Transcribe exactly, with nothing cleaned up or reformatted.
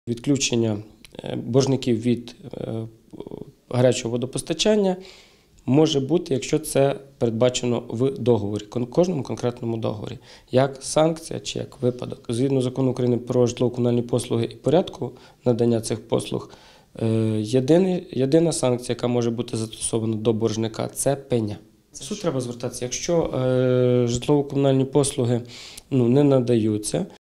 Відключення боржників від гарячого водопостачання може бути, якщо це передбачено в договорі, кожному конкретному договорі, як санкція чи як випадок. Згідно Закону України про житлово-комунальні послуги і порядку надання цих послуг, єдиний, єдина санкція, яка може бути застосована до боржника – це пеня. В суд треба звертатися, якщо е, житлово-комунальні послуги ну, не надаються.